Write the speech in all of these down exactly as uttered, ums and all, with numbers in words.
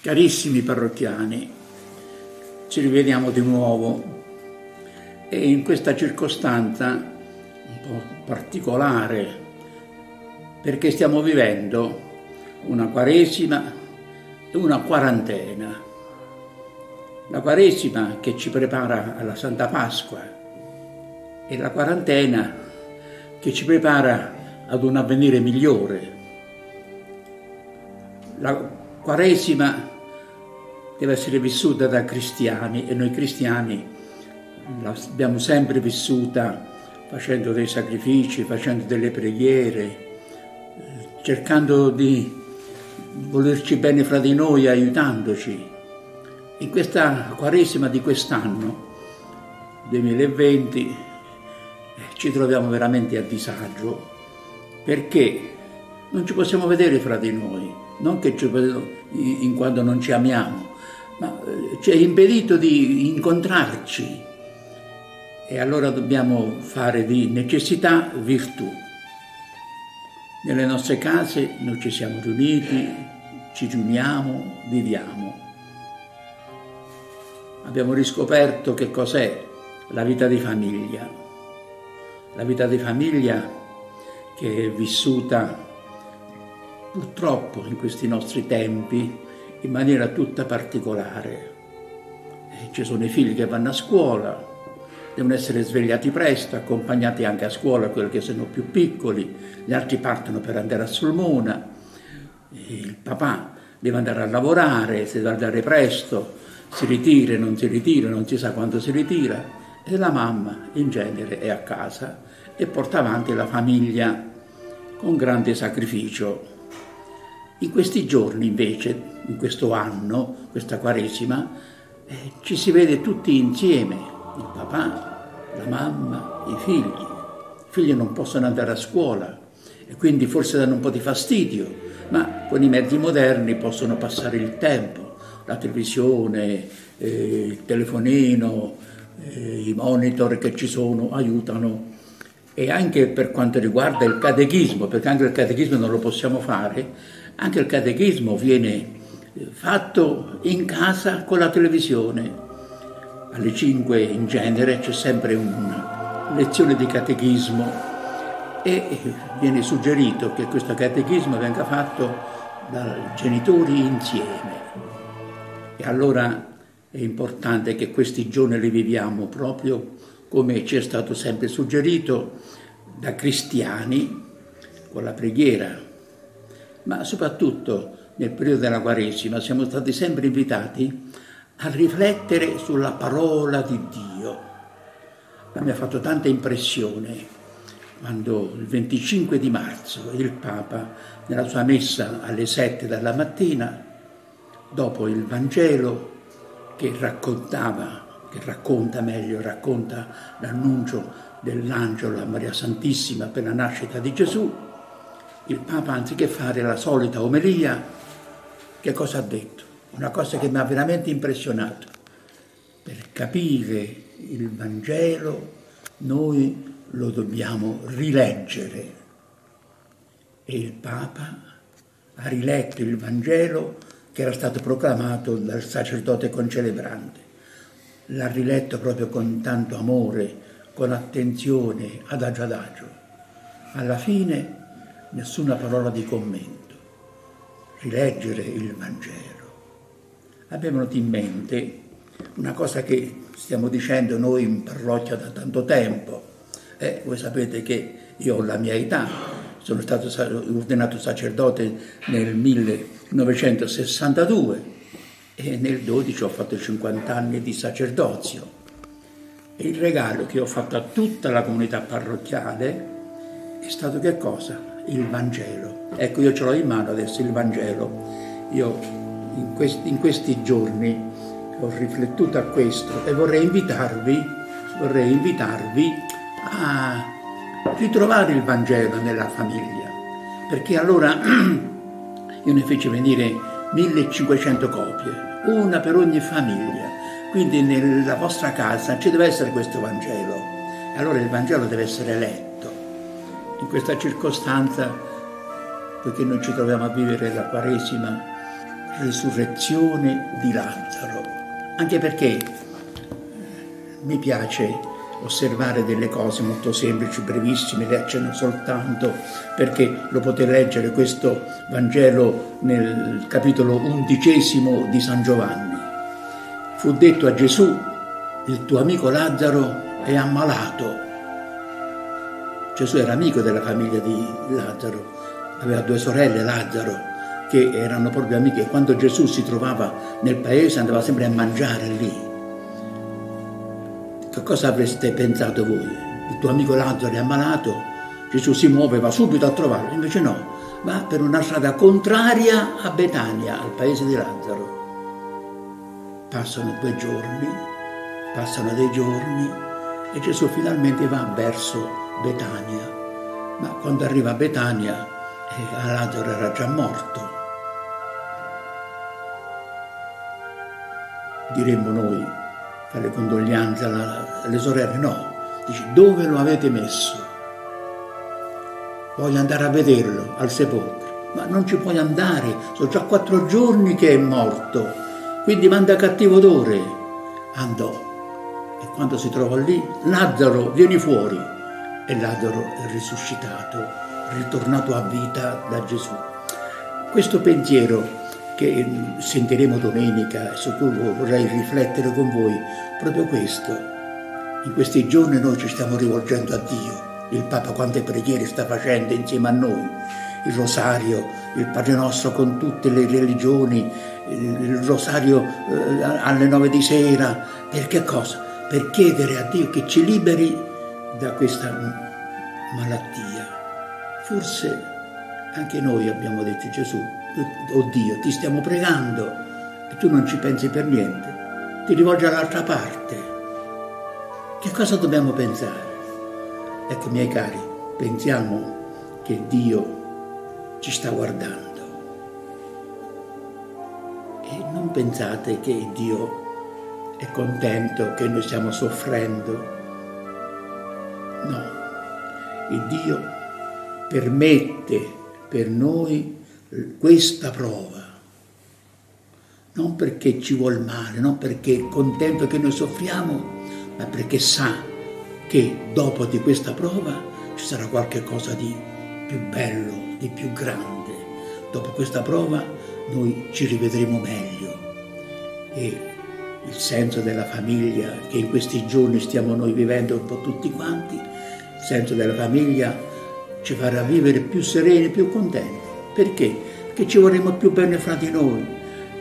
Carissimi parrocchiani, ci rivediamo di nuovo e in questa circostanza un po' particolare, perché stiamo vivendo una Quaresima e una quarantena. La Quaresima che ci prepara alla Santa Pasqua e la quarantena che ci prepara ad un avvenire migliore. La Quaresima deve essere vissuta da cristiani e noi cristiani l'abbiamo sempre vissuta facendo dei sacrifici, facendo delle preghiere, cercando di volerci bene fra di noi, aiutandoci. In questa Quaresima di quest'anno, duemilaventi, ci troviamo veramente a disagio perché non ci possiamo vedere fra di noi, non che ci, in quanto non ci amiamo, ma ci è impedito di incontrarci e allora dobbiamo fare di necessità virtù. Nelle nostre case noi ci siamo riuniti, ci riuniamo, viviamo. Abbiamo riscoperto che cos'è la vita di famiglia. La vita di famiglia che è vissuta purtroppo in questi nostri tempi in maniera tutta particolare. E ci sono i figli che vanno a scuola, devono essere svegliati presto, accompagnati anche a scuola quelli che sono più piccoli, gli altri partono per andare a Sulmona, il papà deve andare a lavorare, si deve andare presto, si ritira, non si ritira, non si sa quando si ritira, e la mamma in genere è a casa e porta avanti la famiglia con grande sacrificio. In questi giorni invece, in questo anno, questa Quaresima, eh, ci si vede tutti insieme, il papà, la mamma, i figli. I figli non possono andare a scuola e quindi forse danno un po' di fastidio, ma con i mezzi moderni possono passare il tempo, la televisione, eh, il telefonino, eh, i monitor che ci sono aiutano. E anche per quanto riguarda il catechismo, perché anche il catechismo non lo possiamo fare, anche il catechismo viene fatto in casa con la televisione. Alle cinque in genere c'è sempre una lezione di catechismo e viene suggerito che questo catechismo venga fatto dai genitori insieme. E allora è importante che questi giorni li viviamo proprio come ci è stato sempre suggerito da cristiani con la preghiera. Ma soprattutto nel periodo della Quaresima siamo stati sempre invitati a riflettere sulla parola di Dio. Ma mi ha fatto tanta impressione quando il venticinque di marzo il Papa, nella sua messa alle sette della mattina, dopo il Vangelo che raccontava, che racconta meglio, racconta l'annuncio dell'angelo a Maria Santissima per la nascita di Gesù, il Papa, anziché fare la solita omelia, che cosa ha detto? Una cosa che mi ha veramente impressionato. Per capire il Vangelo noi lo dobbiamo rileggere. E il Papa ha riletto il Vangelo che era stato proclamato dal sacerdote concelebrante. L'ha riletto proprio con tanto amore, con attenzione, adagio adagio. Alla fine nessuna parola di commento, rileggere il Vangelo. Abbiamo avuto in mente una cosa che stiamo dicendo noi in parrocchia da tanto tempo. Eh, voi sapete che io ho la mia età, sono stato ordinato sacerdote nel millenovecentosessantadue e nel dodici ho fatto cinquanta anni di sacerdozio. E il regalo che ho fatto a tutta la comunità parrocchiale è stato che cosa? Il Vangelo. Ecco, io ce l'ho in mano adesso il Vangelo. Io in questi, in questi giorni ho riflettuto a questo e vorrei invitarvi, vorrei invitarvi a ritrovare il Vangelo nella famiglia, perché allora io ne feci venire millecinquecento copie, una per ogni famiglia. Quindi nella vostra casa ci deve essere questo Vangelo. E allora il Vangelo deve essere letto. In questa circostanza, poiché noi ci troviamo a vivere la Quaresima risurrezione di Lazzaro, anche perché mi piace osservare delle cose molto semplici, brevissime, le accenno soltanto perché lo potete leggere questo Vangelo nel capitolo undicesimo di San Giovanni. Fu detto a Gesù: il tuo amico Lazzaro è ammalato. Gesù era amico della famiglia di Lazzaro, aveva due sorelle, Lazzaro, che erano proprio amiche. Quando Gesù si trovava nel paese andava sempre a mangiare lì. Che cosa avreste pensato voi? Il tuo amico Lazzaro è ammalato, Gesù si muove, va subito a trovarlo. Invece no, va per una strada contraria a Betania, al paese di Lazzaro. Passano due giorni, passano dei giorni e Gesù finalmente va verso Betania. Ma quando arriva a Betania, eh, Lazzaro era già morto. Diremmo noi, fare condoglianze alle sorelle, no, dice: dove lo avete messo? Voglio andare a vederlo al sepolcro. Ma non ci puoi andare, sono già quattro giorni che è morto, quindi manda cattivo odore. Andò e quando si trovò lì, Lazzaro, vieni fuori. E Lazzaro è risuscitato, ritornato a vita da Gesù. Questo pensiero che sentiremo domenica, su cui vorrei riflettere con voi, proprio questo. In questi giorni noi ci stiamo rivolgendo a Dio. Il Papa quante preghiere sta facendo insieme a noi, il rosario, il Padre Nostro con tutte le religioni, il rosario eh, alle nove di sera. Per che cosa? Per chiedere a Dio che ci liberi da questa malattia. Forse anche noi abbiamo detto: Gesù, oh Dio, ti stiamo pregando e tu non ci pensi per niente, ti rivolgi all'altra parte. Che cosa dobbiamo pensare? Ecco, miei cari, pensiamo che Dio ci sta guardando e non pensate che Dio è contento che noi stiamo soffrendo. No, il Dio permette per noi questa prova, non perché ci vuol male, non perché è contento che noi soffriamo, ma perché sa che dopo di questa prova ci sarà qualche cosa di più bello, di più grande. Dopo questa prova noi ci rivedremo meglio e il senso della famiglia che in questi giorni stiamo noi vivendo un po' tutti quanti, il senso della famiglia ci farà vivere più sereni, più contenti. Perché? Perché ci vorremmo più bene fra di noi.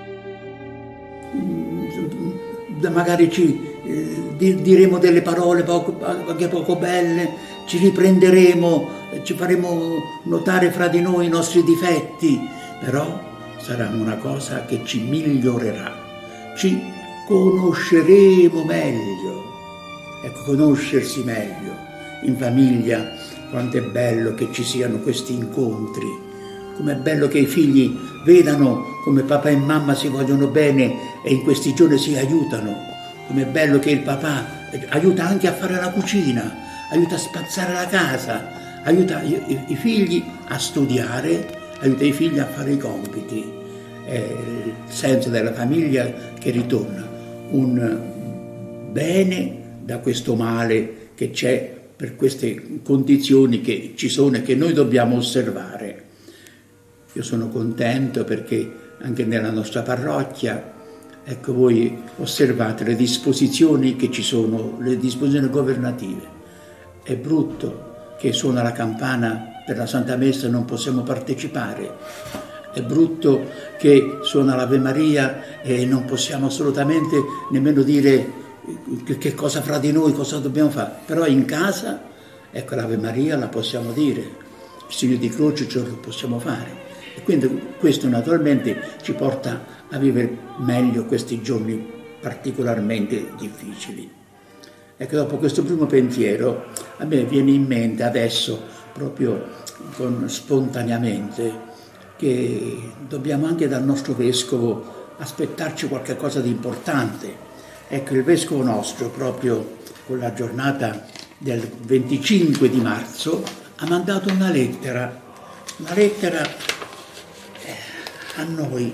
Magari ci eh, diremo delle parole poco, anche poco belle, ci riprenderemo, ci faremo notare fra di noi i nostri difetti, però sarà una cosa che ci migliorerà, ci conosceremo meglio. Ecco, conoscersi meglio. In famiglia quanto è bello che ci siano questi incontri, com'è bello che i figli vedano come papà e mamma si vogliono bene e in questi giorni si aiutano, com'è bello che il papà aiuta anche a fare la cucina, aiuta a spazzare la casa, aiuta i, i figli a studiare, aiuta i figli a fare i compiti. È il senso della famiglia che ritorna, un bene da questo male che c'è per queste condizioni che ci sono e che noi dobbiamo osservare. Io sono contento perché anche nella nostra parrocchia, ecco, voi osservate le disposizioni che ci sono, le disposizioni governative. È brutto che suona la campana per la Santa Messa e non possiamo partecipare. È brutto che suona l'Ave Maria e non possiamo assolutamente nemmeno dire che cosa fra di noi, cosa dobbiamo fare. Però in casa, ecco, l'Ave Maria la possiamo dire, il segno di croce ce lo possiamo fare. E quindi questo naturalmente ci porta a vivere meglio questi giorni particolarmente difficili. Ecco, dopo questo primo pensiero, a me viene in mente adesso, proprio con, spontaneamente, che dobbiamo anche dal nostro Vescovo aspettarci qualche cosa di importante. Ecco, il Vescovo nostro, proprio con la giornata del venticinque di marzo, ha mandato una lettera, una lettera a noi,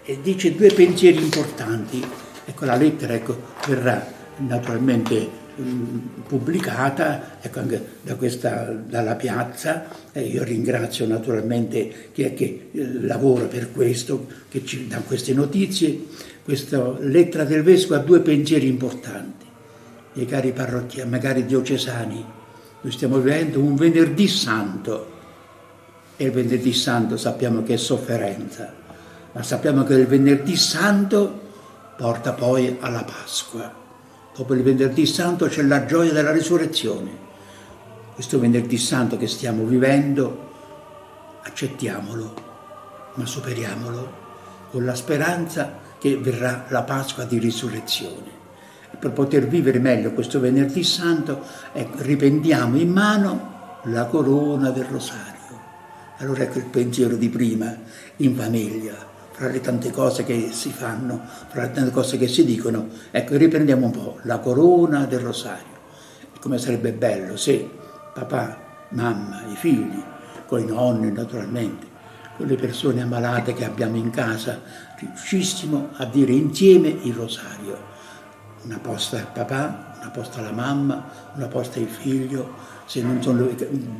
e dice due pensieri importanti. Ecco, la lettera, ecco, verrà naturalmente pubblicata, ecco, anche da questa, dalla piazza. Eh, io ringrazio naturalmente chi è che lavora per questo, che ci dà queste notizie. Questa lettera del Vescovo ha due pensieri importanti. Miei cari parrocchiani, magari diocesani, noi stiamo vivendo un venerdì santo, e il venerdì santo sappiamo che è sofferenza, ma sappiamo che il venerdì santo porta poi alla Pasqua. Dopo il venerdì santo c'è la gioia della risurrezione. Questo venerdì santo che stiamo vivendo, accettiamolo, ma superiamolo con la speranza che verrà la Pasqua di risurrezione. E per poter vivere meglio questo venerdì santo, ecco, riprendiamo in mano la corona del rosario. Allora ecco il pensiero di prima, in famiglia, fra le tante cose che si fanno, fra le tante cose che si dicono, ecco, riprendiamo un po' la corona del rosario. E come sarebbe bello se papà, mamma, i figli, con i nonni naturalmente, con le persone ammalate che abbiamo in casa, riuscissimo a dire insieme il rosario. Una posta al papà, una posta alla mamma, una posta al figlio, se non sono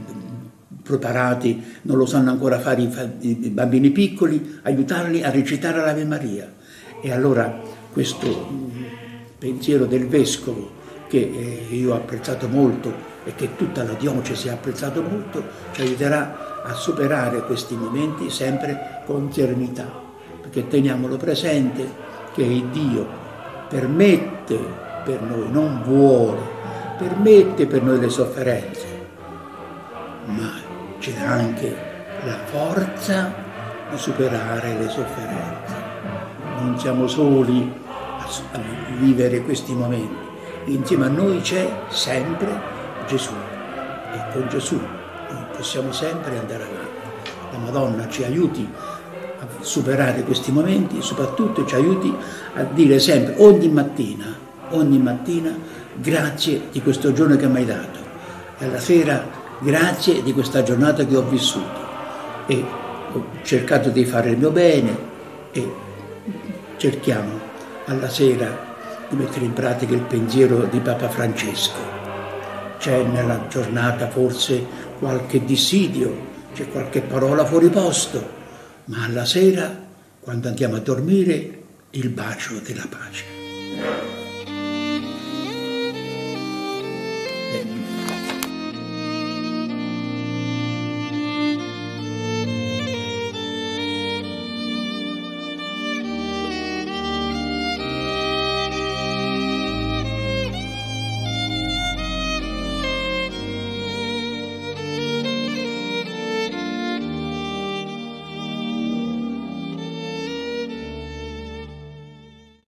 preparati, non lo sanno ancora fare i bambini piccoli, aiutarli a recitare l'Ave Maria. E allora questo pensiero del Vescovo, che io ho apprezzato molto e che tutta la diocesi ha apprezzato molto, ci aiuterà a superare questi momenti sempre con serenità, perché teniamolo presente che Dio permette per noi, non vuole, permette per noi le sofferenze, ma c'è anche la forza di superare le sofferenze. Non siamo soli a vivere questi momenti, insieme a noi c'è sempre Gesù e con Gesù noi possiamo sempre andare avanti. La Madonna ci aiuti a superare questi momenti, soprattutto ci aiuti a dire sempre, ogni mattina, ogni mattina, grazie di questo giorno che mi hai dato, e alla sera grazie di questa giornata che ho vissuto, e ho cercato di fare il mio bene, e cerchiamo alla sera di mettere in pratica il pensiero di Papa Francesco. C'è nella giornata forse qualche dissidio, c'è qualche parola fuori posto, ma alla sera, quando andiamo a dormire, il bacio della pace.